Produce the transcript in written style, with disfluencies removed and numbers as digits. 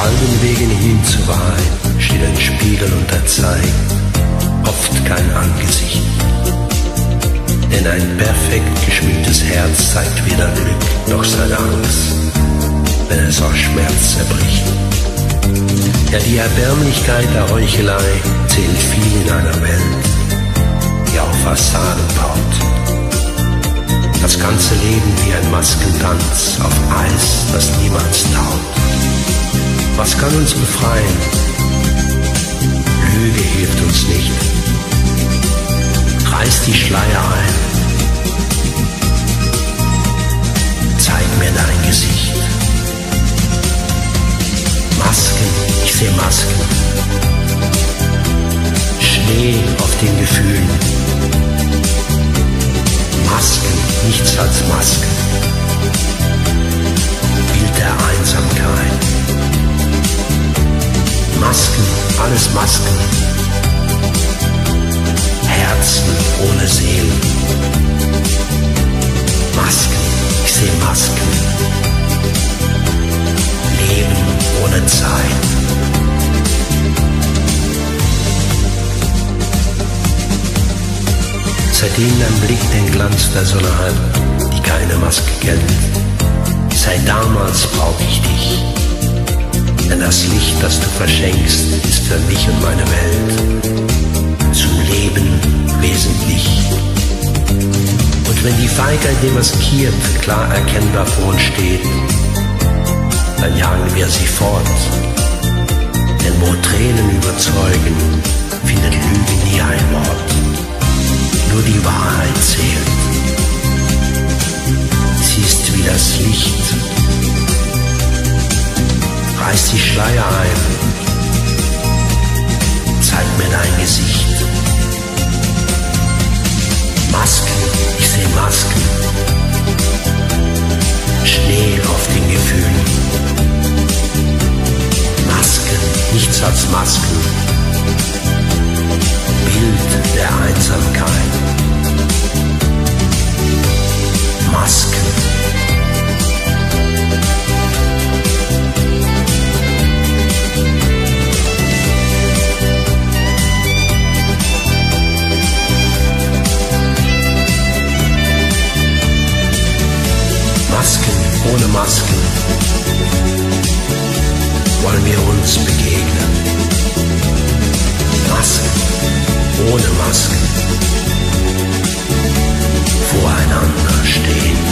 all den Wegen hin zur Wahrheit steht ein Spiegel und er zeigt oft kein Angesicht. Denn ein perfekt geschminktes Herz zeigt weder Glück noch seine Angst, wenn es aus Schmerz zerbricht. Ja, die Erbärmlichkeit der Heuchelei zählt viel in einer Welt, die auf Fassaden baut. Das ganze Leben wie ein Maskentanz auf Eis, das niemals taut. Was kann uns befreien? Lüge hilft uns nicht. Reiß die Schleier ein. Zeig mir dein Gesicht. Masken, ich seh Masken. Schnee auf den Gefühlen. Masken, nichts als Masken. Bild der Einsamkeit. Masken, alles Masken. Herzen ohne Seelen. Masken, ich seh Masken. Leben ohne Zeit. Seitdem dein Blick den Glanz der Sonne hat, die keine Maske kennt, seit damals brauch ich dich. Denn das Licht, das du verschenkst, ist für mich und meine Welt zum Leben wesentlich. Und wenn die Feigheit demaskiert, klar erkennbar vor uns steht, dann jagen wir sie fort. Denn wo Tränen überzeugen, findet Lüge nie ein Wort. Nur die Wahrheit zählt. Sie ist wie das Licht. Reiß die Schleier ein. Zeig mir dein Gesicht. Masken, ich seh Masken. Schnee auf den Gefühlen. Masken, nichts als Masken. Bild der Einsamkeit. Masken. Masken ohne Masken wollen wir uns begegnen. Masken ohne Masken voreinander stehen.